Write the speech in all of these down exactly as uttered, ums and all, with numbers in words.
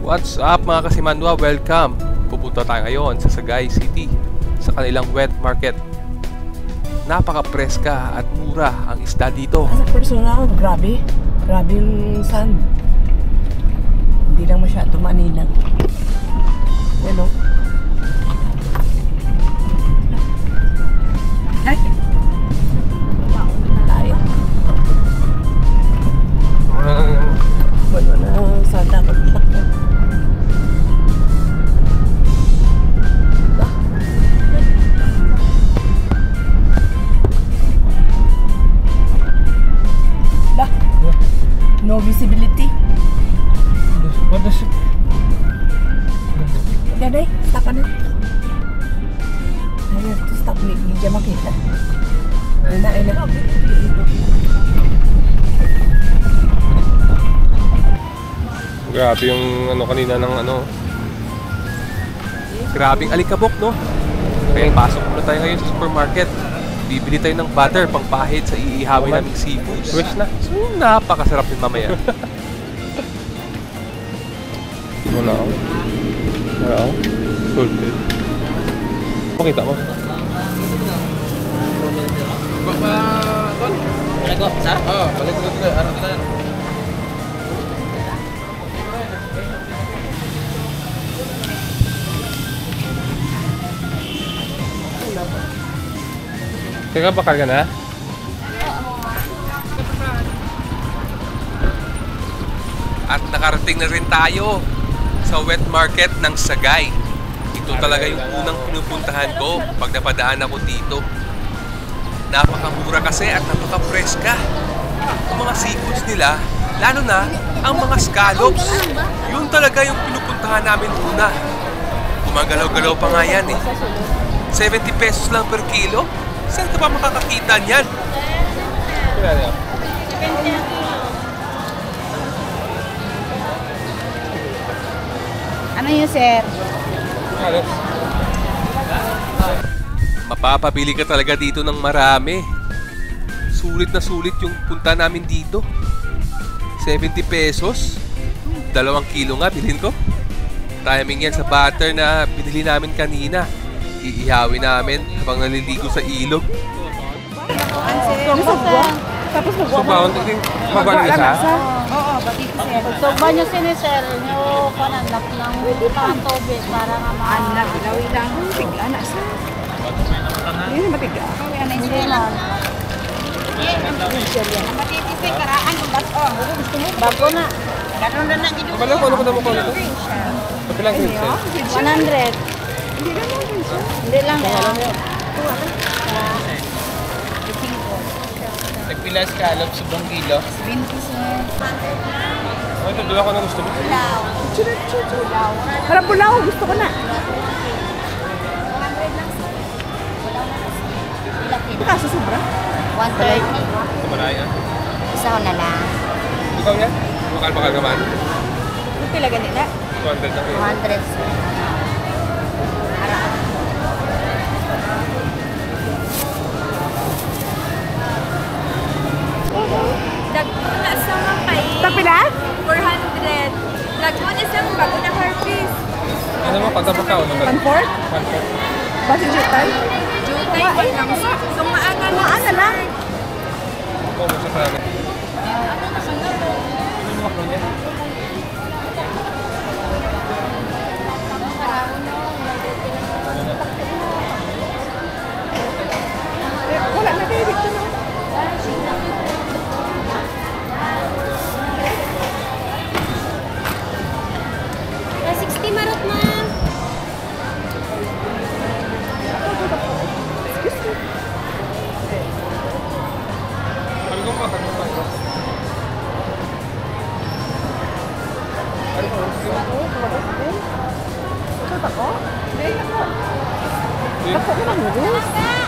What's up mga kasimanwa? Welcome! Pupunta tayo ngayon sa Sagay City sa kanilang wet market. Napaka-preska at mura ang isda dito. As a personal, grabe. Grabe yung sand. Hindi lang masyado manilang. Hello. Ay! Tayo. Wala na sand dapat takbo. No visibility. What does it? Daday, stop na. I have to stop me. Hindi dyan makita. Ano na, ano na. Grabe yung ano kanina ng ano. Grabing alikabok, no? Kaya pasok muna tayo ngayon sa supermarket. Bibili tayo ng butter pang pahid sa iihawin naming seafood. Wish na. So, napakasarap din mamaya. Wala ako. Wala ako. Salted. Pakita mo. Baka, Ton? Balik ko, sir? Oo, balik ko dito. Ano ka na? Teka, bakal ka na? At nakarating na rin tayo sa wet market ng Sagay. Ito talaga yung unang pinupuntahan ko pag napadaan ako dito. Napakamura kasi at napaka-preska. Ang mga seafoods nila, lalo na ang mga scallops. Yun talaga yung pinupuntahan namin una. Gumagalaw-galaw pa nga yan eh. seventy pesos lang per kilo? Saan ka ba makakakita niyan? Ano yun, sir? Mapapabili ka talaga dito ng marami. Sulit na sulit yung punta namin dito. seventy pesos? Dalawang kilo nga, bilhin ko. Timing yan sa butter na binili namin kanina. Iihawin namin habang naliligo sa ilog. Tapos Subaw, magwala ka sa? Oo, bati ko, sir. Sugba nyo sinisir, nyo pananap ng ang tubig para nga mga... anak, ilawi lang. Tigla na sa. Hindi na matiga. Hindi lang. Bago na. Ganun na lang ito. Kapala ko, ano ko na mo ko nito? Kapilang grade one hundred. Hindi lang yan. Nagpila scallops, sobrang kilo. twenty, sir. Ay, ito, doon ako na gusto mo. Pulaw. Pulaw. Parang pulaw, gusto ko na. Kaso sobra? one thirty. Tumanay ah. Isa ko na lang. Ikaw yan? Bakal-bakal ka man? Ano pila ganila? two hundred na kayo. two hundred, sir. Dagko na sa mapay. Tapila? four hundred. Dagko na sa bago na harvest. Ano mo, pagkapakaw? One-fourth? One-fourth. Basi jutan? Jutay ko lang. So maaga na. Maaga na. Ako mo sa parang. Ano mo ako niya? Wala na kayo dito na. sixty marot, ma'am. Ano ko pa? Ano pa? Ano pa? Ito ako? Hindi ako. Ako ko lang noodles.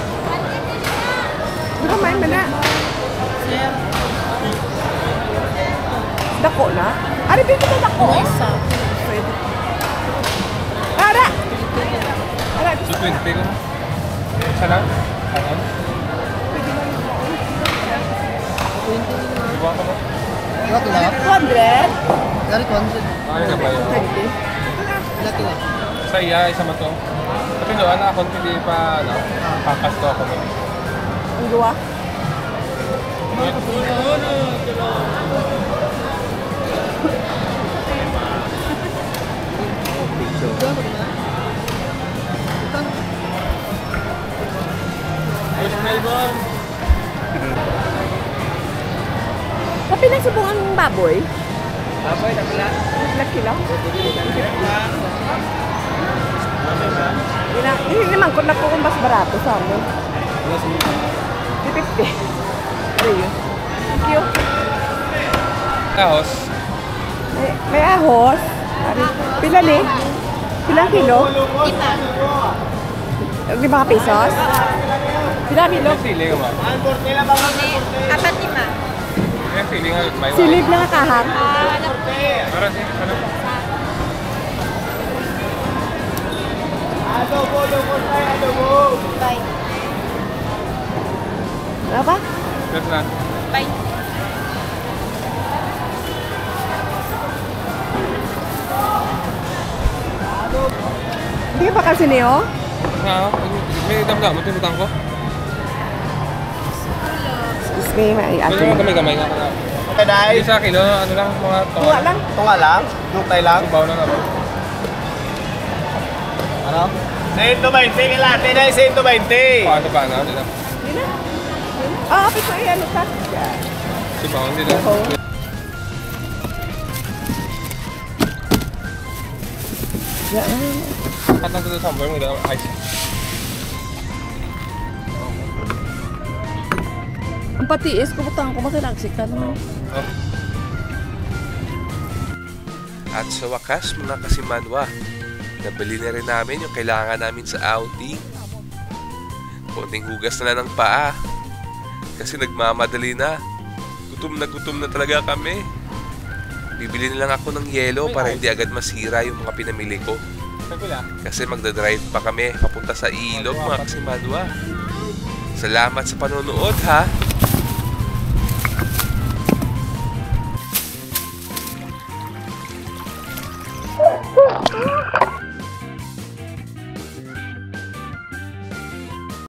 Pero may mana. Dako na? Ari, bito na dako. Isa. Pwede. Ara! Ara, two twenty ko na. Isa lang? Ano? two hundred? Dari two hundred. Ano na ba yun? twenty. Lati na. Sa iya, isa mo to. Sa pinuan na ako, hindi pa, ano, papasto ako mo. Ang gawa? Push Melbourne! Sa pinasubong ang baboy? Baboy, nakula. Laki lang. Ina, hindi naman ko na po kung mas barato sa amin. fifty. Ano yun? Thank you. Kahos. May, may ahos. Pila ni? Pilang kilo? Lima. Lima pesos? Pila kilo? Yung sili ka ba? Apat lima. Yung sili nga, may wine. Silib na kahang. Ah, ano? Para si, ano? Bye. Ano ba? Yes na. Bye. Hindi ka pa kasi niyo? Ha? May damda mo, tinutang ko. Excuse me, may Ano ate. naman kamay-kamay nga ka na. Okay, dahil. Hindi sa kilo, ano lang, mga Tuwa lang. Tunga lang. Lutay lang. Tubaw na naman. Ano? one twenty ka latte na one twenty. Paano ba na? Hindi na. Hindi na. Ah, pero ay ano ka? Tubaw, hindi na. Oo. Yan. At lang dito somewhere, may dalang ice. Ang patiis ko, butang ko, matinagsik ka naman. Oh. At sa wakas, mga kasimanwa, nabili na rin namin yung kailangan namin sa outing. Konting hugas na lang ng paa. Kasi nagmamadali na. Gutom na gutom na talaga kami. Bibili na lang ako ng yelo para hindi agad masira yung mga pinamili ko. Kasi magdadrive pa kami papunta sa ilog, mga kasimanwa. Salamat sa panonood, ha!